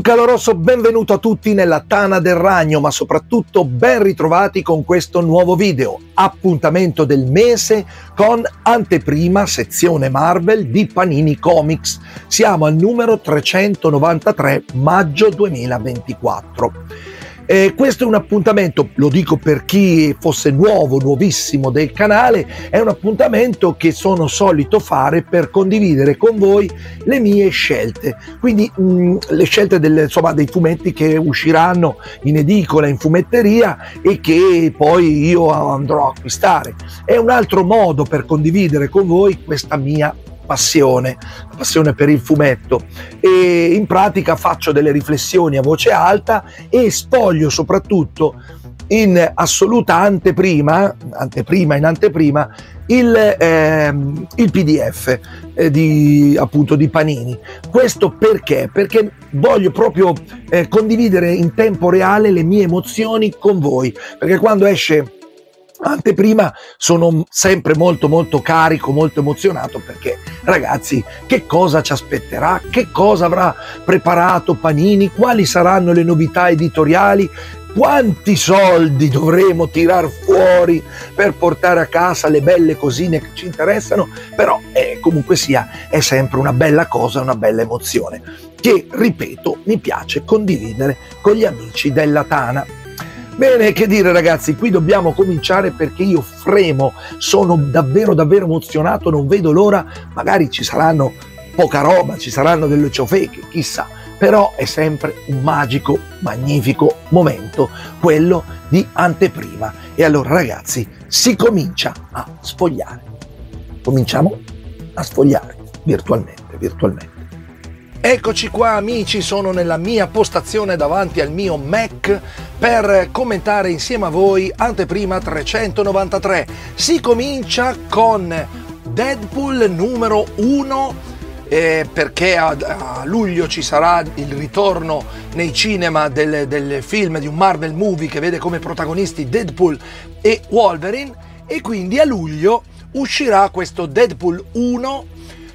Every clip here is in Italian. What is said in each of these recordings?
caloroso benvenuto a tutti nella Tana del Ragno, ma soprattutto ben ritrovati con questo nuovo video. Appuntamento del mese con anteprima sezione Marvel di Panini Comics. Siamo al numero 393 maggio 2024. Questo è un appuntamento, lo dico per chi fosse nuovissimo del canale, è un appuntamento che sono solito fare per condividere con voi le mie scelte, quindi le scelte dei fumetti che usciranno in edicola, in fumetteria e che poi io andrò a acquistare. È un altro modo per condividere con voi questa mia passione per il fumetto, e in pratica faccio delle riflessioni a voce alta e spoglio soprattutto in assoluta anteprima il PDF di Panini. Questo perché voglio proprio condividere in tempo reale le mie emozioni con voi, perché quando esce anteprima sono sempre molto carico, molto emozionato, perché ragazzi, che cosa ci aspetterà, che cosa avrà preparato Panini, quali saranno le novità editoriali, quanti soldi dovremo tirar fuori per portare a casa le belle cosine che ci interessano. Però comunque sia, è sempre una bella cosa, una bella emozione che, ripeto, mi piace condividere con gli amici della Tana. Bene, che dire ragazzi, qui dobbiamo cominciare perché io fremo, sono davvero emozionato, non vedo l'ora. Magari ci saranno poca roba, ci saranno delle ciofeche, chissà, però è sempre un magico, magnifico momento, quello di anteprima. E allora ragazzi, si comincia a sfogliare, cominciamo a sfogliare virtualmente. Eccoci qua amici, sono nella mia postazione davanti al mio Mac per commentare insieme a voi anteprima 393. Si comincia con Deadpool numero 1, perché a luglio ci sarà il ritorno nei cinema del film di un Marvel movie che vede come protagonisti Deadpool e Wolverine, e quindi a luglio uscirà questo Deadpool 1.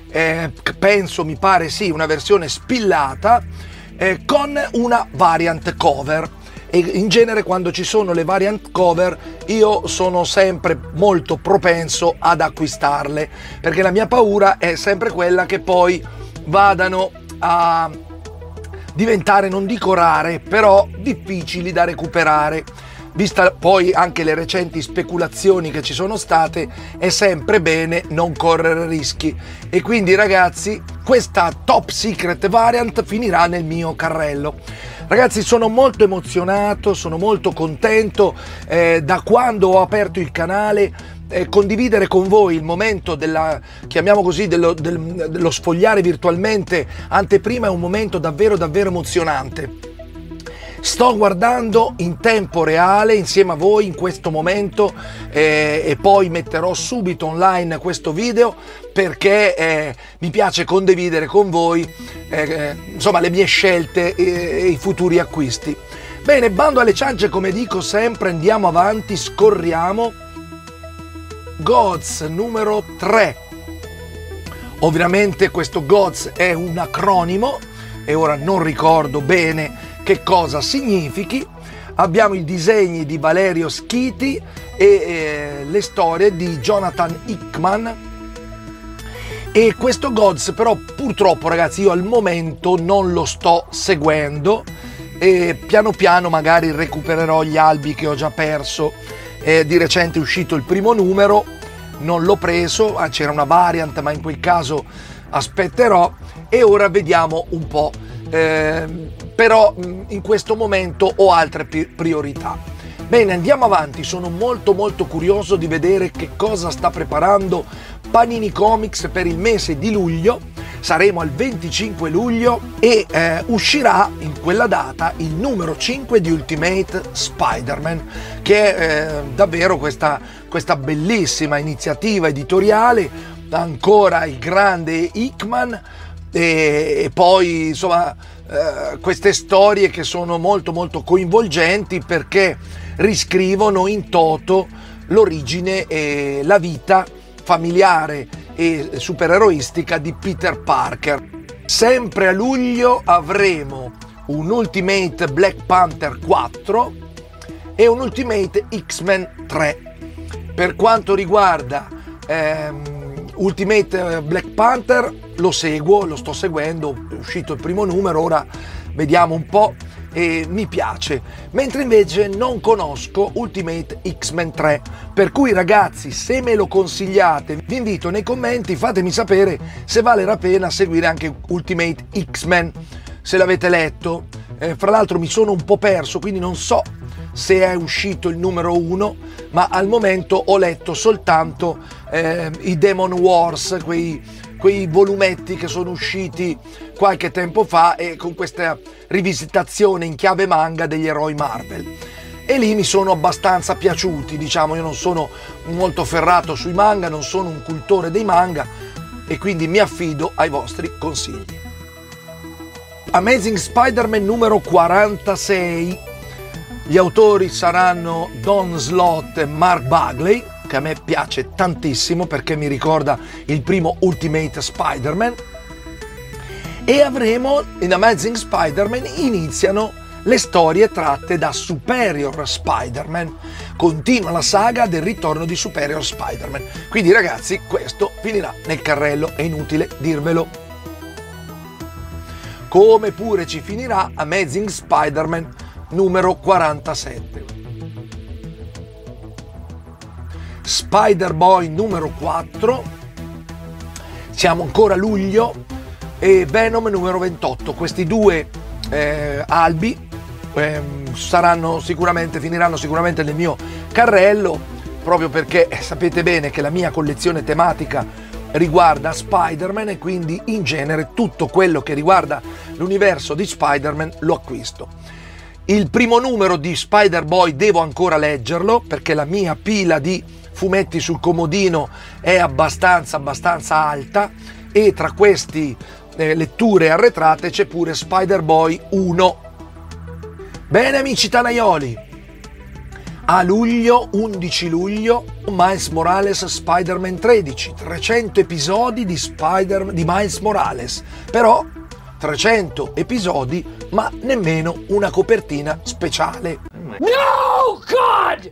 Penso, mi pare sì, una versione spillata con una variant cover, e in genere quando ci sono le variant cover io sono sempre molto propenso ad acquistarle, perché la mia paura è sempre quella che poi vadano a diventare, non dico rare, però difficili da recuperare. Vista poi anche le recenti speculazioni che ci sono state, è sempre bene non correre rischi, e quindi ragazzi questa top secret variant finirà nel mio carrello. Ragazzi, sono molto emozionato, sono molto contento da quando ho aperto il canale. Condividere con voi il momento chiamiamo così, dello sfogliare virtualmente anteprima è un momento davvero emozionante. Sto guardando in tempo reale insieme a voi in questo momento, e poi metterò subito online questo video perché mi piace condividere con voi insomma le mie scelte e i futuri acquisti. Bene, bando alle ciance, come dico sempre, andiamo avanti, scorriamo. Gods numero 3. Ovviamente questo Gods è un acronimo e ora non ricordo bene che cosa significhi. Abbiamo i disegni di Valerio Schiti e le storie di Jonathan Hickman, e questo Gods però purtroppo ragazzi io al momento non lo sto seguendo, e piano piano magari recupererò gli albi che ho già perso. Di recente è uscito il primo numero, non l'ho preso, c'era una variant ma in quel caso aspetterò, e ora vediamo un po'. Però in questo momento ho altre priorità. Bene, andiamo avanti, sono molto curioso di vedere che cosa sta preparando Panini Comics per il mese di luglio. Saremo al 25 luglio e uscirà in quella data il numero 5 di Ultimate Spider-Man, che è davvero questa bellissima iniziativa editoriale, ancora il grande Hickman, e poi insomma queste storie che sono molto coinvolgenti, perché riscrivono in toto l'origine e la vita familiare e supereroistica di Peter Parker. Sempre a luglio avremo un Ultimate Black Panther 4 e un Ultimate X-Men 3. Per quanto riguarda Ultimate Black Panther lo sto seguendo, è uscito il primo numero, ora vediamo un po' e mi piace, mentre invece non conosco Ultimate X-Men 3, per cui ragazzi, se me lo consigliate vi invito nei commenti, fatemi sapere se vale la pena seguire anche Ultimate X-Men, se l'avete letto. Fra l'altro mi sono un po' perso, quindi non so se è uscito il numero 1, ma al momento ho letto soltanto i Demon Wars, quei volumetti che sono usciti qualche tempo fa e con questa rivisitazione in chiave manga degli eroi Marvel. E lì mi sono abbastanza piaciuti, diciamo, io non sono molto ferrato sui manga, non sono un cultore dei manga e quindi mi affido ai vostri consigli. Amazing Spider-Man numero 46, gli autori saranno Don Slott e Mark Bagley, che a me piace tantissimo perché mi ricorda il primo Ultimate Spider-Man, e avremo in Amazing Spider-Man iniziano le storie tratte da Superior Spider-Man, continua la saga del ritorno di Superior Spider-Man, quindi ragazzi questo finirà nel carrello, è inutile dirvelo. Come pure ci finirà Amazing Spider-Man numero 47. Spider-Boy numero 4, siamo ancora a luglio, e Venom numero 28. Questi due albi finiranno sicuramente nel mio carrello, proprio perché sapete bene che la mia collezione tematica riguarda Spider-Man e quindi in genere tutto quello che riguarda l'universo di Spider-Man lo acquisto. Il primo numero di Spider-Boy devo ancora leggerlo perché la mia pila di fumetti sul comodino è abbastanza alta, e tra questi letture arretrate c'è pure Spider-Boy 1. Bene amici tanaioli, a luglio, 11 luglio, Miles Morales Spider-Man 13, 300 episodi di Miles Morales, però 300 episodi ma nemmeno una copertina speciale. No, God!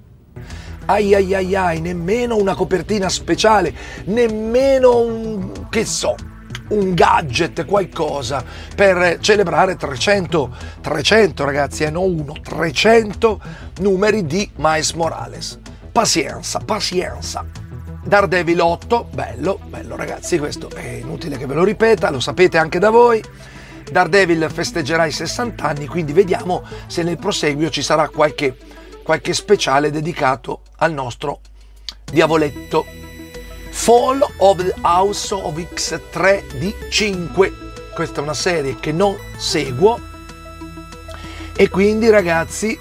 Ai, nemmeno una copertina speciale, nemmeno un gadget, qualcosa per celebrare 300 ragazzi, non uno, 300 numeri di Miles Morales. Pazienza. Daredevil 8, bello ragazzi, questo è inutile che ve lo ripeta, lo sapete anche da voi. Daredevil festeggerà i 60 anni, quindi vediamo se nel proseguio ci sarà qualche speciale dedicato al nostro diavoletto. Fall of the House of X3D5, questa è una serie che non seguo e quindi ragazzi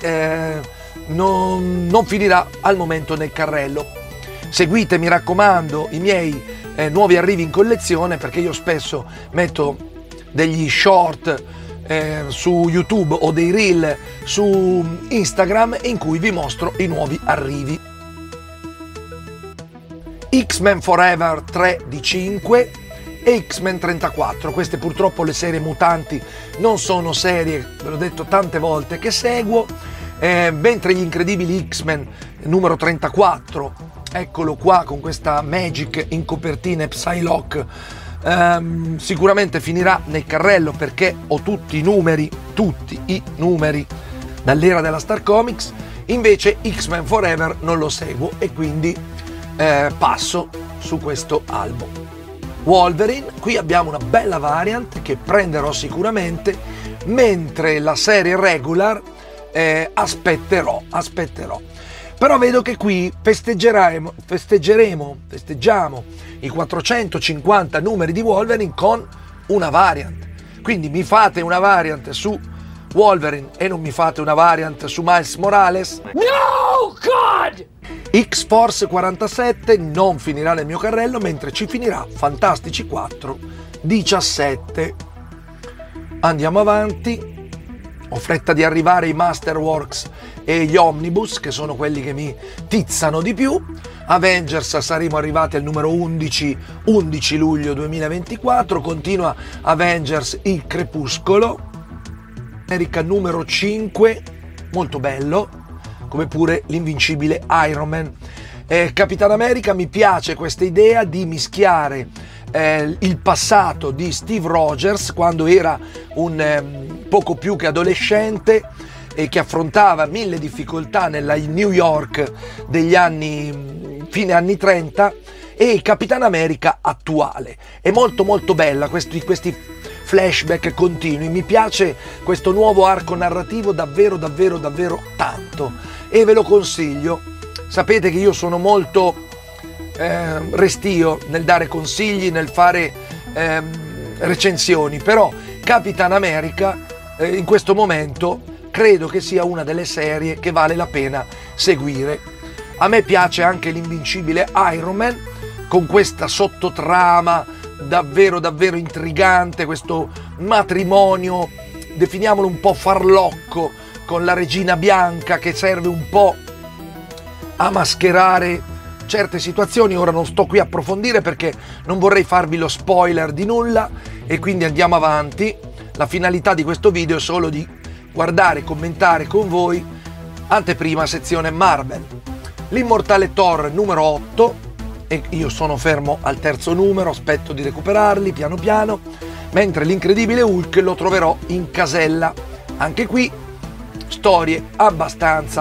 non finirà al momento nel carrello. Seguite, mi raccomando, i miei nuovi arrivi in collezione, perché io spesso metto degli short su YouTube o dei reel su Instagram in cui vi mostro i nuovi arrivi. X-Men Forever 3D5 e X-Men 34, queste purtroppo le serie mutanti non sono serie, ve l'ho detto tante volte, che seguo, mentre gli incredibili X-Men numero 34, eccolo qua con questa Magic in copertina e Psylocke, sicuramente finirà nel carrello perché ho tutti i numeri dall'era della Star Comics. Invece X-Men Forever non lo seguo e quindi passo su questo albo. Wolverine, qui abbiamo una bella variant che prenderò sicuramente, mentre la serie regular aspetterò. Però vedo che qui festeggiamo i 450 numeri di Wolverine con una variant. Quindi mi fate una variant su Wolverine e non mi fate una variant su Miles Morales? No, God! X-Force 47 non finirà nel mio carrello, mentre ci finirà Fantastici 4 17. Andiamo avanti. Ho fretta di arrivare ai Masterworks e gli Omnibus, che sono quelli che mi tizzano di più. Avengers, saremo arrivati al numero 11 luglio 2024, continua Avengers il Crepuscolo. America numero 5, molto bello, come pure l'invincibile Iron Man. Capitan America, mi piace questa idea di mischiare il passato di Steve Rogers quando era un poco più che adolescente e che affrontava mille difficoltà nella New York degli anni fine anni 30, e il Capitan America attuale. È molto molto bella questi flashback continui, mi piace questo nuovo arco narrativo davvero davvero davvero tanto e ve lo consiglio. Sapete che io sono molto restio nel dare consigli, nel fare recensioni, però Capitan America in questo momento credo che sia una delle serie che vale la pena seguire. A me piace anche l'invincibile Iron Man, con questa sottotrama davvero davvero intrigante, questo matrimonio, definiamolo un po' farlocco, con la regina bianca che serve un po' a mascherare certe situazioni. Ora non sto qui a approfondire perché non vorrei farvi lo spoiler di nulla e quindi andiamo avanti. La finalità di questo video è solo di guardare e commentare con voi anteprima sezione Marvel. L'immortale Thor numero 8, e io sono fermo al terzo numero, aspetto di recuperarli piano piano, mentre l'incredibile Hulk lo troverò in casella. Anche qui storie abbastanza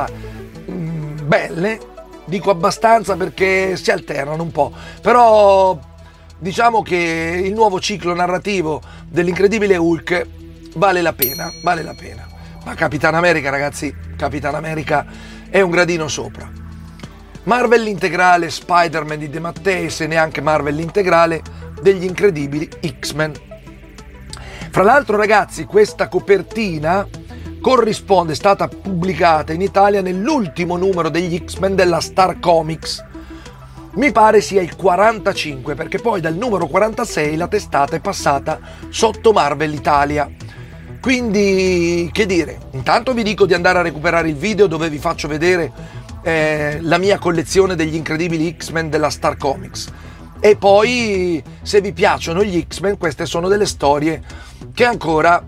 belle, dico abbastanza perché si alternano un po', però diciamo che il nuovo ciclo narrativo dell'incredibile Hulk vale la pena. Ma Capitan America, ragazzi, Capitan America è un gradino sopra. Marvel l'integrale Spider-Man di De Matteis e neanche Marvel l'integrale degli incredibili X-Men. Fra l'altro, ragazzi, questa copertina corrisponde, è stata pubblicata in Italia nell'ultimo numero degli X-Men della Star Comics. Mi pare sia il 45, perché poi dal numero 46 la testata è passata sotto Marvel Italia. Quindi, che dire, intanto vi dico di andare a recuperare il video dove vi faccio vedere la mia collezione degli incredibili X-Men della Star Comics. E poi, se vi piacciono gli X-Men, queste sono delle storie che ancora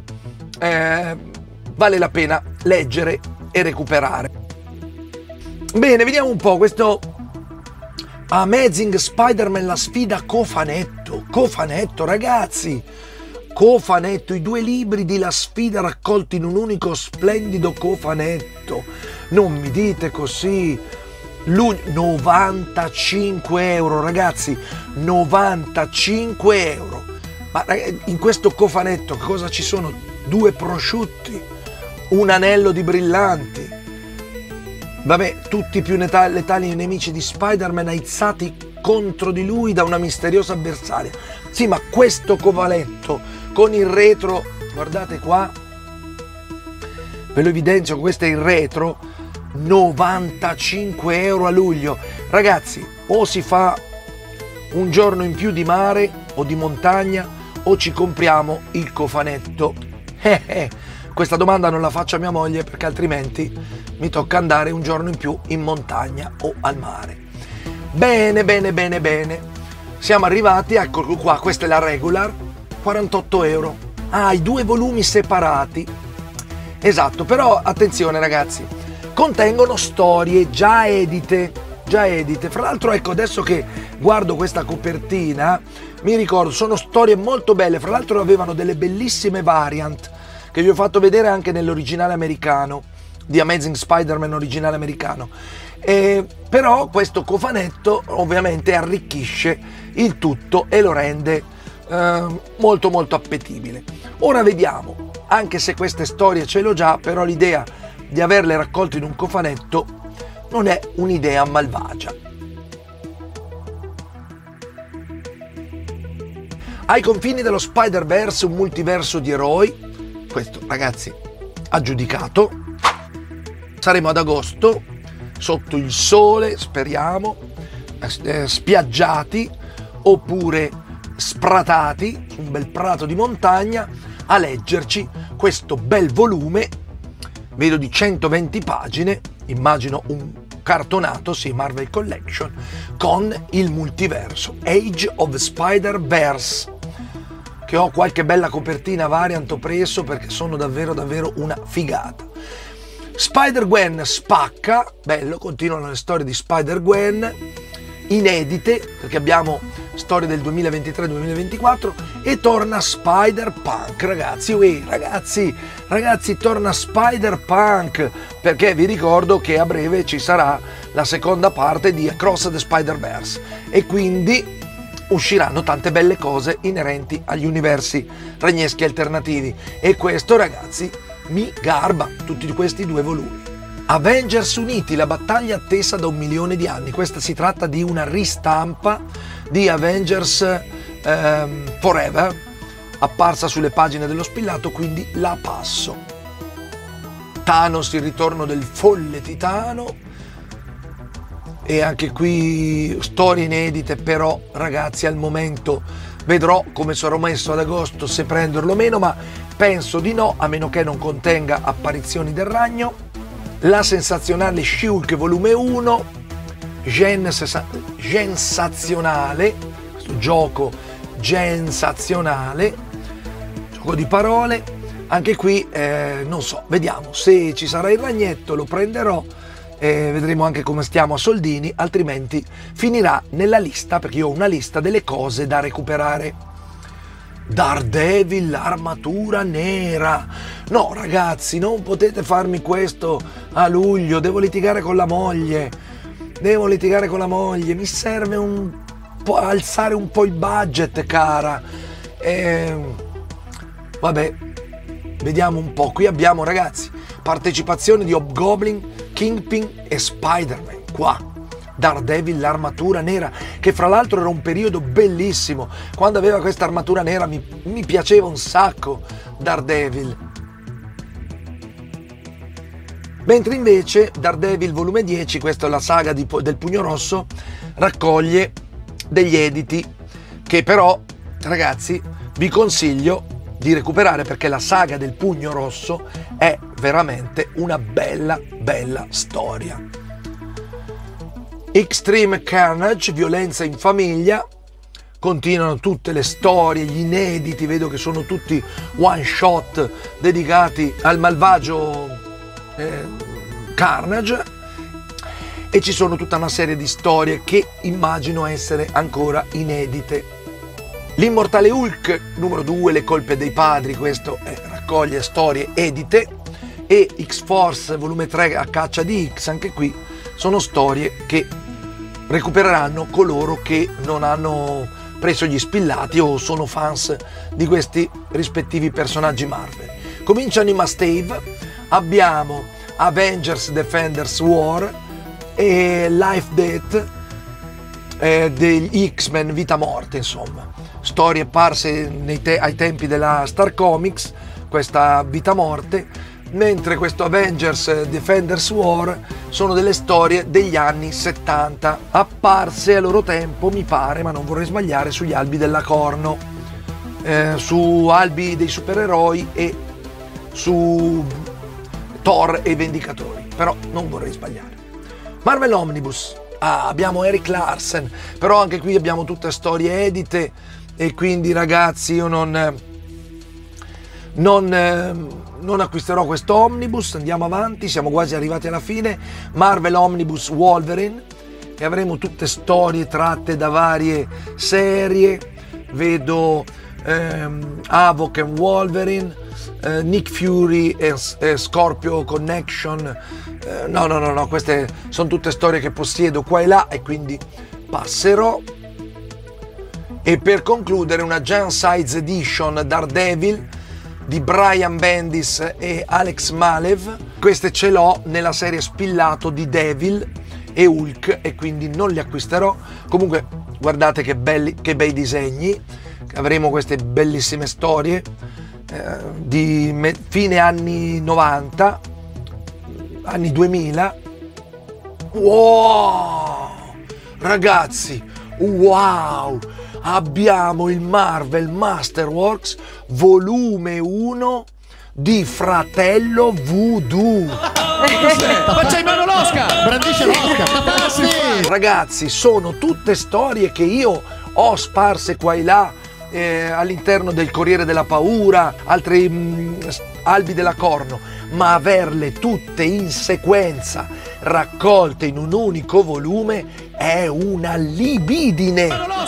vale la pena leggere e recuperare. Bene, vediamo un po' questo Amazing Spider-Man, la sfida cofanetto, ragazzi, cofanetto, i 2 libri di La Sfida raccolti in un unico splendido cofanetto. Non mi dite così. 95 euro, ragazzi, 95 euro. Ma in questo cofanetto cosa ci sono? 2 prosciutti, un anello di brillanti, vabbè, tutti più letali nemici di Spider-Man aizzati contro di lui da una misteriosa avversaria. Sì, ma questo cofanetto con il retro, guardate qua, ve lo evidenzio, questo è il retro, 95 euro a luglio. Ragazzi, o si fa un giorno in più di mare o di montagna o ci compriamo il cofanetto. Questa domanda non la faccio a mia moglie perché altrimenti mi tocca andare un giorno in più in montagna o al mare. Bene, siamo arrivati, eccolo qua, questa è la regular, 48 euro. I 2 volumi separati, esatto, però attenzione ragazzi, contengono storie già edite. Fra l'altro, ecco, adesso che guardo questa copertina mi ricordo, sono storie molto belle. Fra l'altro avevano delle bellissime variant che vi ho fatto vedere anche nell'originale americano di Amazing Spider-Man originale americano. Però questo cofanetto ovviamente arricchisce il tutto e lo rende molto molto appetibile. Ora vediamo, anche se queste storie ce l'ho già, però l'idea di averle raccolte in un cofanetto non è un'idea malvagia. Ai confini dello Spider-Verse, un multiverso di eroi. Questo, ragazzi, aggiudicato. Saremo ad agosto, sotto il sole, speriamo, spiaggiati oppure spratati su un bel prato di montagna a leggerci questo bel volume, vedo di 120 pagine, immagino un cartonato, sì, Marvel Collection, con il multiverso, Age of Spider-Verse, che ho qualche bella copertina variant ho preso perché sono davvero una figata. Spider-Gwen spacca, bello, continuano le storie di Spider-Gwen, inedite, perché abbiamo storie del 2023-2024, e torna Spider-Punk, ragazzi, torna Spider-Punk, perché vi ricordo che a breve ci sarà la seconda parte di Across the Spider-Verse e quindi usciranno tante belle cose inerenti agli universi ragneschi alternativi, e questo, ragazzi, mi garba, tutti questi 2 volumi. Avengers Uniti, la battaglia attesa da 1 milione di anni. Questa si tratta di una ristampa di Avengers Forever, apparsa sulle pagine dello Spillato, quindi la passo. Thanos, il ritorno del folle titano, e anche qui storie inedite, però ragazzi al momento vedrò come sarò messo ad agosto, se prenderlo o meno, ma penso di no, a meno che non contenga apparizioni del ragno. La sensazionale She-Hulk volume 1, Gensazionale, questo gioco gensazionale, gioco di parole, anche qui non so, vediamo, se ci sarà il ragnetto lo prenderò, vedremo anche come stiamo a soldini, altrimenti finirà nella lista, perché io ho una lista delle cose da recuperare. Daredevil, l'armatura nera. No ragazzi, non potete farmi questo a luglio, devo litigare con la moglie, mi serve un po' alzare un po' il budget, cara. Vabbè, vediamo un po'. Qui abbiamo, ragazzi, partecipazione di Hobgoblin, Kingpin e Spider-Man, qua. Daredevil, l'armatura nera, che fra l'altro era un periodo bellissimo, quando aveva questa armatura nera mi piaceva un sacco Daredevil. Mentre invece Daredevil volume 10, questa è la saga del Pugno Rosso, raccoglie degli editi che però, ragazzi, vi consiglio di recuperare, perché la saga del Pugno Rosso è veramente una bella storia. Extreme Carnage, violenza in famiglia, continuano tutte le storie, gli inediti, vedo che sono tutti one shot dedicati al malvagio Carnage, e ci sono tutta una serie di storie che immagino essere ancora inedite. L'Immortale Hulk numero 2, le colpe dei padri, questo raccoglie storie edite, e X-Force volume 3, a caccia di X, anche qui sono storie che recupereranno coloro che non hanno preso gli spillati o sono fans di questi rispettivi personaggi Marvel. Cominciano i must-have, abbiamo Avengers Defenders War e Life Death degli X-Men Vita Morte, insomma. Storie apparse ai tempi della Star Comics, questa Vita Morte, mentre questo Avengers Defenders War sono delle storie degli anni 70, apparse a loro tempo, mi pare, ma non vorrei sbagliare, sugli albi dell'Acorno, su albi dei supereroi e su Thor e i Vendicatori, però non vorrei sbagliare. Marvel Omnibus, abbiamo Eric Larsen, però anche qui abbiamo tutte storie edite, e quindi ragazzi io non acquisterò questo omnibus. Andiamo avanti, siamo quasi arrivati alla fine. Marvel Omnibus Wolverine, e avremo tutte storie tratte da varie serie, vedo Havok e Wolverine, Nick Fury e Scorpio Connection, no, queste sono tutte storie che possiedo qua e là, e quindi passerò. E per concludere una Giant Size Edition Daredevil di Brian Bendis e Alex Malev. Queste ce l'ho nella serie Spillato di Devil e Hulk, e quindi non li acquisterò. Comunque guardate che bei disegni, avremo queste bellissime storie di fine anni 90, anni 2000. Wow ragazzi, wow, abbiamo il Marvel Masterworks volume 1 di Fratello Voodoo. Faccia in mano l'Oscar! Brandisce l'Oscar! Ragazzi, sono tutte storie che io ho sparse qua e là all'interno del Corriere della Paura, altri albi della Corno, ma averle tutte in sequenza, raccolte in un unico volume, è una libidine.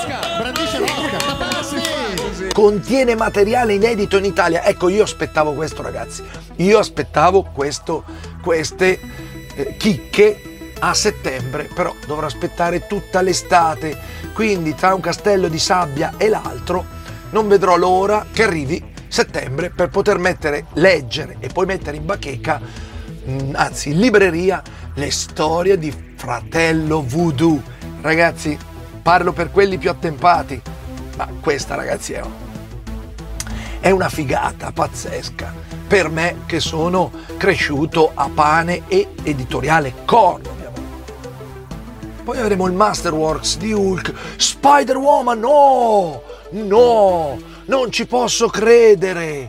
Contiene materiale inedito in Italia. Ecco, io aspettavo questo, ragazzi. Io aspettavo queste chicche a settembre, però dovrò aspettare tutta l'estate, quindi tra un castello di sabbia e l'altro non vedrò l'ora che arrivi settembre per poter leggere e poi mettere in bacheca, anzi in libreria, le storie di Fratello Voodoo. Ragazzi, parlo per quelli più attempati, ma questa, ragazzi, è una figata pazzesca per me che sono cresciuto a pane e editoriale Corno. Poi avremo il Masterworks di Hulk, Spider-Woman, no, non ci posso credere.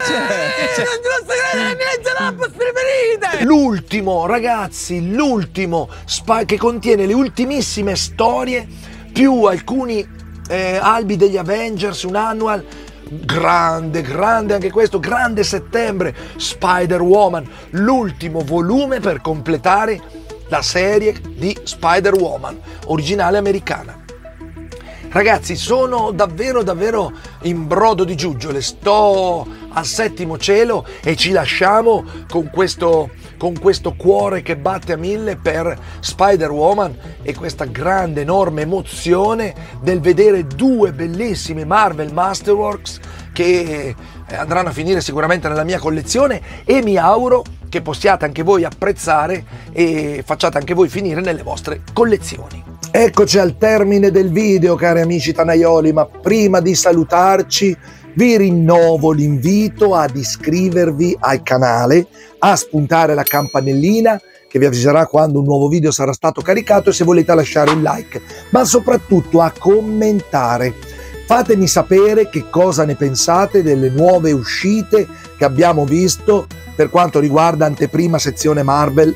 L'ultimo, ragazzi, l'ultimo che contiene le ultimissime storie più alcuni albi degli Avengers, un annual. Grande anche questo, grande settembre, Spider-Woman, l'ultimo volume per completare la serie di Spider-Woman, originale americana. Ragazzi, sono davvero in brodo di giuggiole, sto al settimo cielo e ci lasciamo con questo cuore che batte a 1000 per Spider-Woman e questa grande, enorme emozione del vedere due bellissime Marvel Masterworks che andranno a finire sicuramente nella mia collezione e mi auguro che possiate anche voi apprezzare e facciate anche voi finire nelle vostre collezioni. Eccoci al termine del video, cari amici tanaioli, ma prima di salutarci vi rinnovo l'invito ad iscrivervi al canale, a spuntare la campanellina che vi avviserà quando un nuovo video sarà stato caricato e se volete lasciare un like, ma soprattutto a commentare. Fatemi sapere che cosa ne pensate delle nuove uscite che abbiamo visto per quanto riguarda anteprima sezione Marvel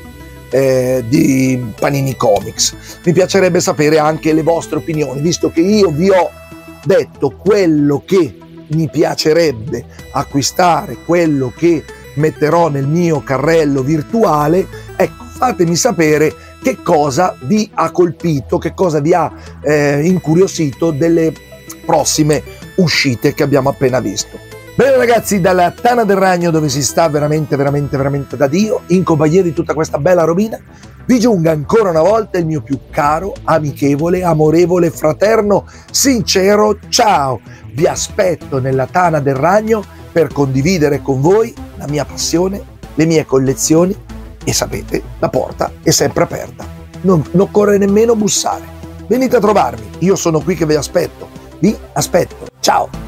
di Panini Comics. Mi piacerebbe sapere anche le vostre opinioni, visto che io vi ho detto quello che mi piacerebbe acquistare, quello che metterò nel mio carrello virtuale. Ecco, fatemi sapere che cosa vi ha colpito, che cosa vi ha incuriosito delle prossime uscite che abbiamo appena visto. Bene ragazzi, dalla Tana del Ragno, dove si sta veramente da Dio, in compagnia di tutta questa bella robina, vi giunga ancora una volta il mio più caro, amichevole, amorevole, fraterno, sincero ciao. Vi aspetto nella Tana del Ragno per condividere con voi la mia passione, le mie collezioni e sapete, la porta è sempre aperta. Non occorre nemmeno bussare. Venite a trovarmi, io sono qui che vi aspetto. Vi aspetto. Ciao!